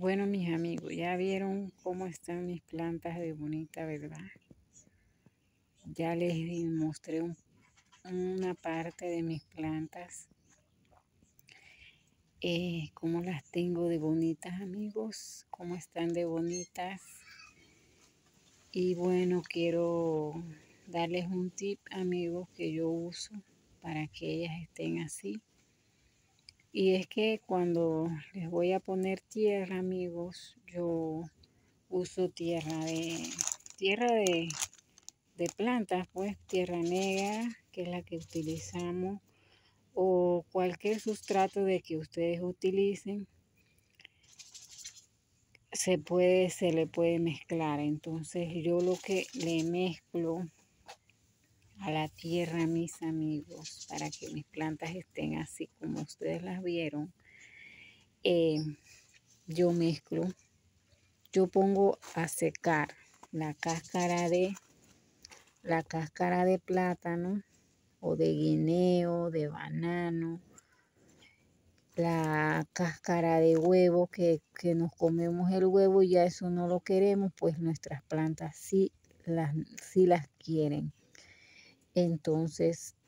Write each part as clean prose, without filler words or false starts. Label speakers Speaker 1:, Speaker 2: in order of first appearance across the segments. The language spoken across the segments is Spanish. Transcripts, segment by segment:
Speaker 1: Bueno, mis amigos, ya vieron cómo están mis plantas de bonita, ¿verdad? Ya les mostré una parte de mis plantas, cómo las tengo de bonitas, amigos, cómo están de bonitas. Y bueno, quiero darles un tip, amigos, que yo uso para que ellas estén así. Y es que cuando les voy a poner tierra, amigos, yo uso tierra de plantas, pues tierra negra, que es la que utilizamos, o cualquier sustrato de que ustedes utilicen, se le puede mezclar. Entonces yo lo que le mezclo a la tierra, mis amigos, para que mis plantas estén así como ustedes las vieron, eh, yo mezclo, yo pongo a secar la cáscara de plátano o de guineo, de banano, la cáscara de huevo, que nos comemos el huevo y ya eso no lo queremos, pues nuestras plantas sí las quieren. Entonces,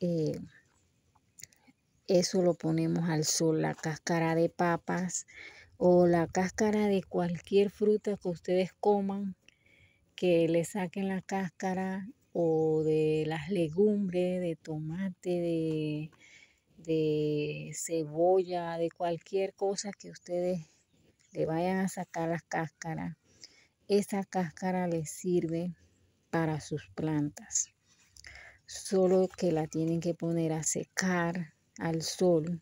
Speaker 1: eso lo ponemos al sol, la cáscara de papas o la cáscara de cualquier fruta que ustedes coman, que le saquen la cáscara, o de las legumbres, de tomate, de cebolla, de cualquier cosa que ustedes le vayan a sacar las cáscaras. Esa cáscara les sirve para sus plantas. Solo que la tienen que poner a secar al sol.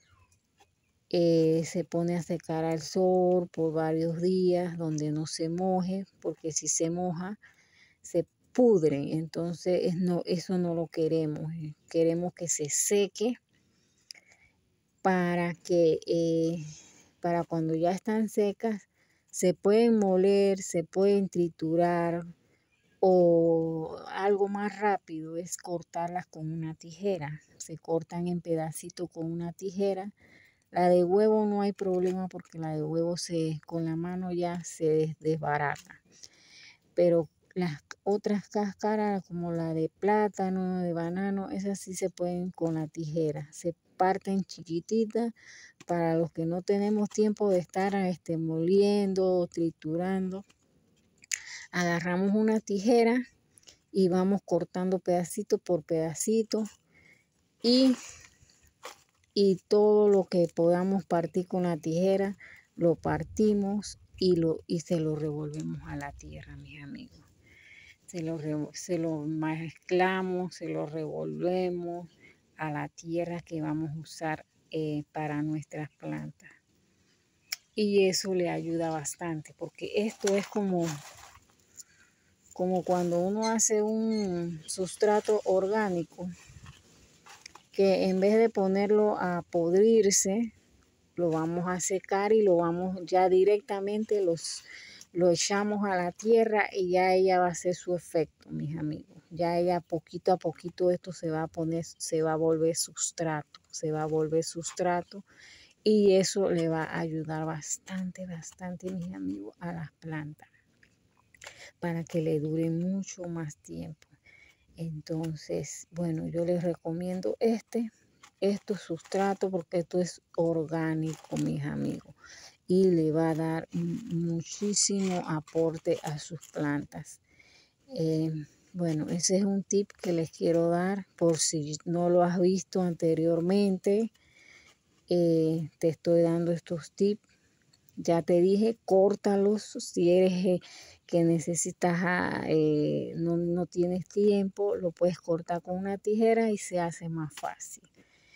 Speaker 1: Se pone a secar al sol por varios días donde no se moje, porque si se moja se pudren. Entonces eso no lo queremos. Queremos que se seque para cuando ya están secas se pueden moler, se pueden triturar, o algo más rápido es cortarlas con una tijera. Se cortan en pedacitos con una tijera. La de huevo no hay problema porque la de huevo con la mano ya se desbarata. Pero las otras cáscaras como la de plátano, de banano, esas sí se pueden con la tijera. Se parten chiquititas para los que no tenemos tiempo de estar moliendo o triturando. Agarramos una tijera y vamos cortando pedacito por pedacito, y todo lo que podamos partir con la tijera lo partimos y se lo revolvemos a la tierra, mis amigos. Se lo mezclamos, se lo revolvemos a la tierra que vamos a usar para nuestras plantas. Y eso le ayuda bastante, porque esto es como cuando uno hace un sustrato orgánico, que en vez de ponerlo a podrirse, lo vamos a secar y lo vamos ya directamente, lo echamos a la tierra y ya ella va a hacer su efecto, mis amigos. Ya ella poquito a poquito esto se va a volver sustrato, y eso le va a ayudar bastante, bastante, mis amigos, a las plantas, para que le dure mucho más tiempo. Entonces, bueno, yo les recomiendo estos sustratos, porque esto es orgánico, mis amigos, y le va a dar muchísimo aporte a sus plantas. Bueno, ese es un tip que les quiero dar por si no lo has visto anteriormente. Te estoy dando estos tips. Ya te dije, córtalos si eres que necesitas, no tienes tiempo, lo puedes cortar con una tijera y se hace más fácil.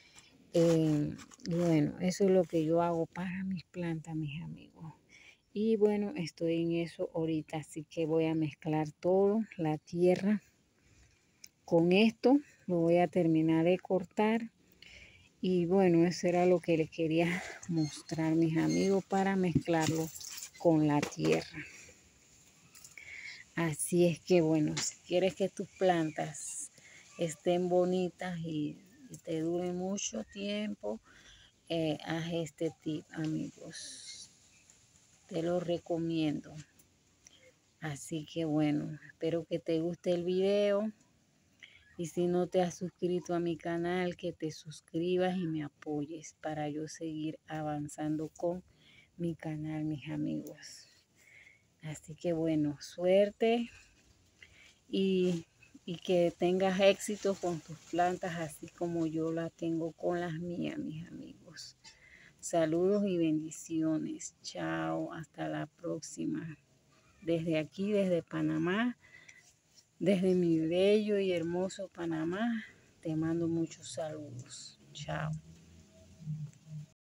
Speaker 1: Y bueno, eso es lo que yo hago para mis plantas, mis amigos. Y bueno, estoy en eso ahorita, así que voy a mezclar todo, la tierra. Con esto lo voy a terminar de cortar. Y bueno, eso era lo que les quería mostrar, mis amigos, para mezclarlo con la tierra. Así es que bueno, si quieres que tus plantas estén bonitas y te duren mucho tiempo, haz este tip, amigos. Te lo recomiendo. Así que bueno, espero que te guste el video. Y si no te has suscrito a mi canal, que te suscribas y me apoyes para yo seguir avanzando con mi canal, mis amigos. Así que bueno, suerte y, que tengas éxito con tus plantas, así como yo la tengo con las mías, mis amigos. Saludos y bendiciones. Chao, hasta la próxima. Desde aquí, desde Panamá, desde mi bello y hermoso Panamá, te mando muchos saludos. Chao.